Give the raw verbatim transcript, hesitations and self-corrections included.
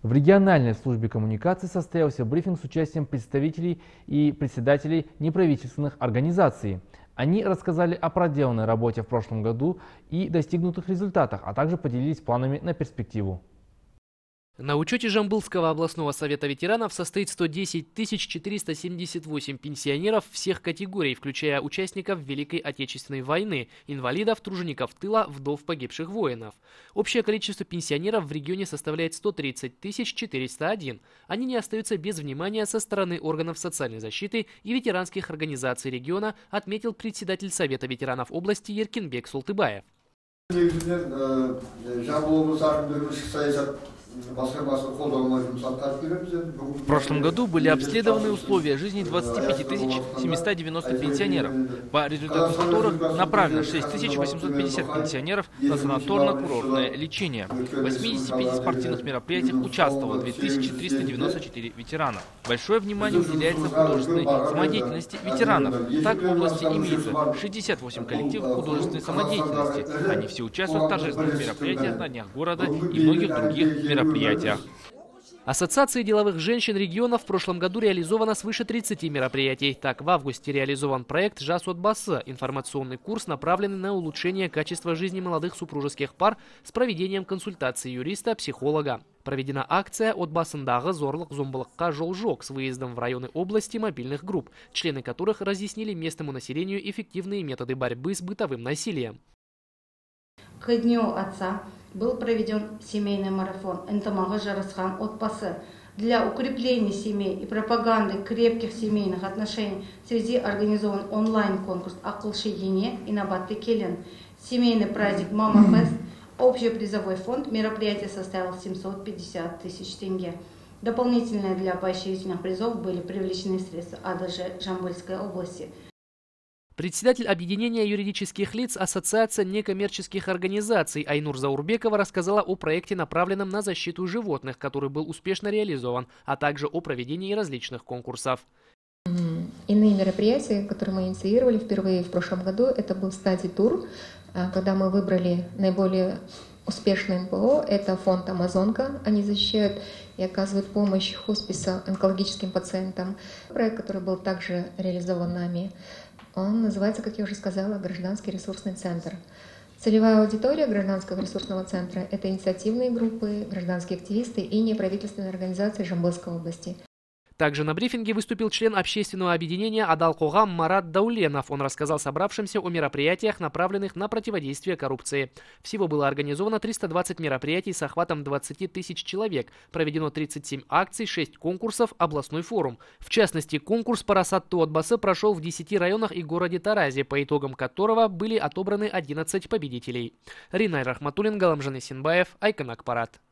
В региональной службе коммуникации состоялся брифинг с участием представителей и председателей неправительственных организаций. Они рассказали о проделанной работе в прошлом году и достигнутых результатах, а также поделились планами на перспективу. На учете Жамбылского областного совета ветеранов состоит сто десять тысяч четыреста семьдесят восемь пенсионеров всех категорий, включая участников Великой Отечественной войны, инвалидов, тружеников тыла, вдов погибших воинов. Общее количество пенсионеров в регионе составляет сто тридцать тысяч четыреста один. Они не остаются без внимания со стороны органов социальной защиты и ветеранских организаций региона, отметил председатель Совета ветеранов области Еркинбек Султыбаев. В прошлом году были обследованы условия жизни двадцати пяти тысяч семисот девяноста пенсионеров, по результатам которых направлено шесть тысяч восемьсот пятьдесят пенсионеров на санаторно-курортное лечение. В восьмидесяти пяти спортивных мероприятиях участвовало две тысячи триста девяносто четыре ветерана. Большое внимание уделяется художественной самодеятельности ветеранов. Так в области имеется шестьдесят восемь коллективов художественной самодеятельности. Они все участвуют в торжественных мероприятиях на днях города и многих других мероприятиях. Ассоциацией деловых женщин региона в прошлом году реализовано свыше тридцати мероприятий. Так, в августе реализован проект «Жас отбасы» – информационный курс, направленный на улучшение качества жизни молодых супружеских пар с проведением консультаций юриста-психолога. Проведена акция «Отбасындағы зорлық зомбылыққа жол жоқ» с выездом в районы области мобильных групп, члены которых разъяснили местному населению эффективные методы борьбы с бытовым насилием. К Дню отца был проведен семейный марафон «Ынтымағы жарасқан отбасы». Для укрепления семей и пропаганды крепких семейных отношений в связи организован онлайн-конкурс «Ақылшы ене» и «Инабатты келін». Семейный праздник «Мама Фест». Общий призовой фонд мероприятия составил семьсот пятьдесят тысяч тенге. Дополнительно для поощрительных призов были привлечены средства А Д Ж Жамбылской области. Председатель объединения юридических лиц Ассоциация некоммерческих организаций Айнур Заурбекова рассказала о проекте, направленном на защиту животных, который был успешно реализован, а также о проведении различных конкурсов. Иные мероприятия, которые мы инициировали впервые в прошлом году, это был стадий-тур, когда мы выбрали наиболее успешный Н П О, это фонд «Амазонка». Они защищают и оказывают помощь хосписа онкологическим пациентам. Проект, который был также реализован нами, он называется, как я уже сказала, «Гражданский ресурсный центр». Целевая аудитория гражданского ресурсного центра – это инициативные группы, гражданские активисты и неправительственные организации Жамбылской области. Также на брифинге выступил член общественного объединения «Адал Когам» Марат Дауленов. Он рассказал собравшимся о мероприятиях, направленных на противодействие коррупции. Всего было организовано триста двадцать мероприятий с охватом двадцати тысяч человек. Проведено тридцать семь акций, шесть конкурсов, областной форум. В частности, конкурс «Парасатты отбасы» прошел в десяти районах и городе Таразе, по итогам которого были отобраны одиннадцать победителей. Ринай Рахматуллин, Галамжан Исенбаев, Айкан Акпарат.